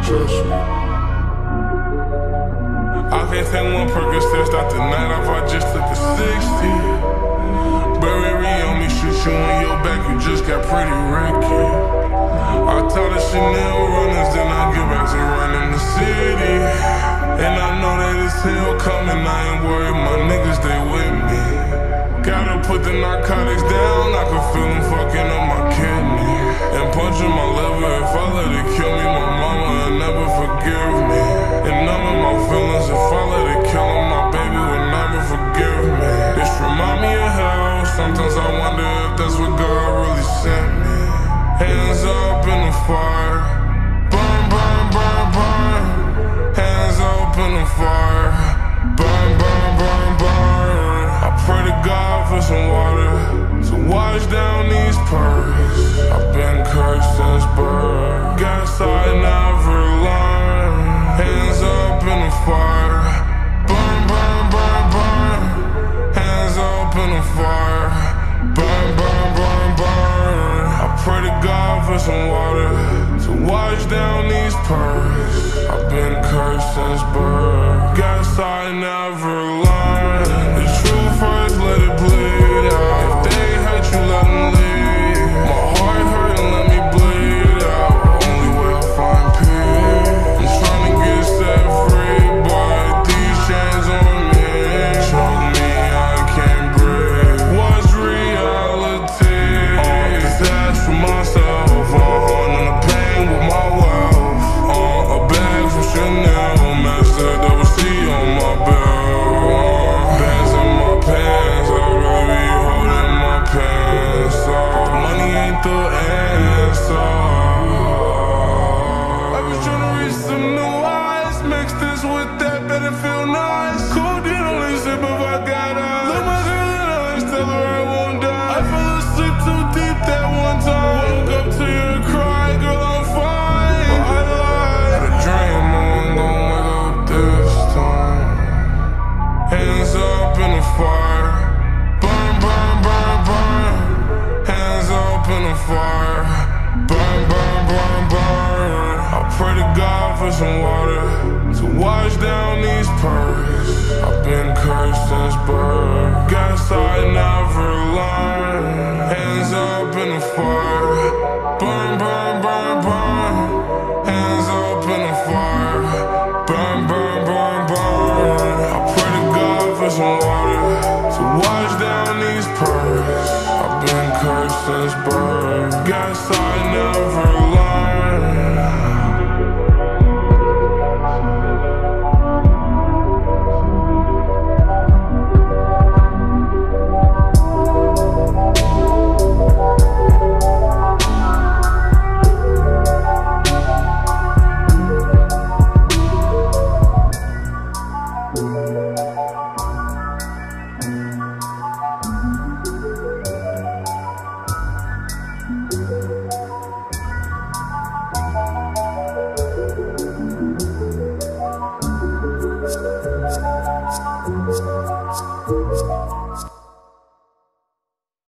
Trust me. I can't take one Percocet, start the night off, I just took a 60. Burberry on me, shoot you in your back, you just got pretty wrecky. I taught the Chanel runners, then I get back to running the city. And I know that it's hell coming, I ain't worried, my niggas, they with me. Gotta put the narcotics down, I can feel them fucking up my kidney. And punching my liver, if I let it kill me, my mama will never forgive me. And none of my feelings, if I let it kill him, my baby will never forgive me. This remind me of hell, sometimes I wonder if that's what God really sent me. Hands up in the fire, burn, burn, burn, burn. Hands up in the fire, burn, burn, burn, burn. I pray to God for some water to wash down these pearls. I've been cursed since birth, guess I never learned. Hands up in the fire, burn, burn, burn, burn. Hands up in the fire, burn, burn, burn, burn. I pray to God for some water to wash down these pearls. I've been cursed since birth, guess I never learned. The truth hurts, let it bleed out. If they hurt you, let them leave. My heart hurt and let me bleed out. Only way I find peace. I'm trying to get set free, but these chains on me choke me, I can't breathe. What's reality? All this ass for myself, and the pain with my wealth. A bag from Chanel, master double C on my belt. Bands in my pants, I'd rather be holding my pants off. Money ain't the answer. I've been trying to reach some new eyes, mix this with that, better feel nice. Codeine only sip if I got eyes. Look my girl in the eyes, tell her I won't die. I fell asleep too deep that one time. Woke up to your cry, girl, I'm fine. But I lied. Had a dream, I wasn't gon' wake up this time. Hands up in the fire, burn, burn, burn, burn. Hands up in the fire, burn, burn, burn, burn. I pray to God for some water to wash down these pearls. I've been cursed since birth, guess I never learned. Hands up in the fire, burn, burn, burn, burn. Hands up in the fire, burn, burn, burn, burn. I pray to God for some water to wash down these pearls. I've been cursed since birth.